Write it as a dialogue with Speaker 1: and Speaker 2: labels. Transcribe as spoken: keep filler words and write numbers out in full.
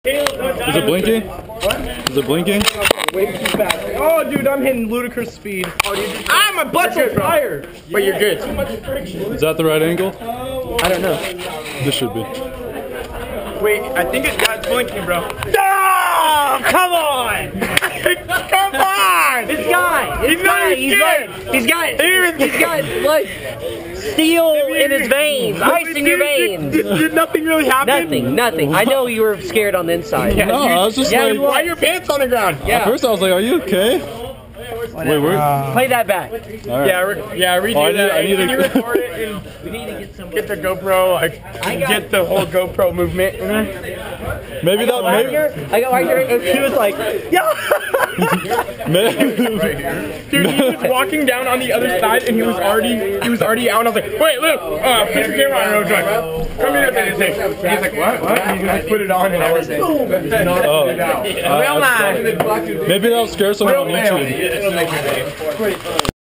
Speaker 1: Is it blinking? What? Is it blinking?
Speaker 2: Way too fast. Oh, dude, I'm hitting ludicrous speed. Oh, dude, ah, my butt's on fire. But you're good. Too much friction.
Speaker 1: Is that the right angle?
Speaker 2: I don't know.
Speaker 1: This should be.
Speaker 2: Wait, I think it got blinking, bro. Oh, come on! Come on!
Speaker 3: This guy!
Speaker 2: He's not
Speaker 3: he's like, he's got, he's got like steel in his veins, ice in your veins.
Speaker 2: Did, did, did nothing really happen?
Speaker 3: Nothing, nothing. I know you were scared on the inside.
Speaker 2: Yeah,
Speaker 1: No,
Speaker 2: you,
Speaker 1: I was just
Speaker 2: yeah,
Speaker 1: like,
Speaker 2: you, why are your pants on the ground?
Speaker 3: Yeah.
Speaker 1: At first I was like, are you okay? Wait, where?
Speaker 2: Uh,
Speaker 3: Play that back.
Speaker 1: All right.
Speaker 2: Yeah, re yeah, redo
Speaker 1: Oh, I need-
Speaker 2: that.
Speaker 1: I need
Speaker 2: Can
Speaker 1: to-
Speaker 2: you record it and
Speaker 3: We need to get some.
Speaker 2: get the GoPro, like,
Speaker 3: I got-
Speaker 2: get the whole GoPro movement?
Speaker 1: Maybe that.
Speaker 3: Right
Speaker 1: Maybe.
Speaker 3: here, I got right here, and she was like, yeah.
Speaker 1: maybe
Speaker 2: Dude, he was walking down on the other side, and he was already, he was already out. And I was like, wait, Luke, uh, put your camera on. And I was like, come here, and he's like, what, what? And he just put it on, and I was like, boom.
Speaker 1: Oh.
Speaker 2: Real man.
Speaker 1: Maybe that'll scare someone on YouTube.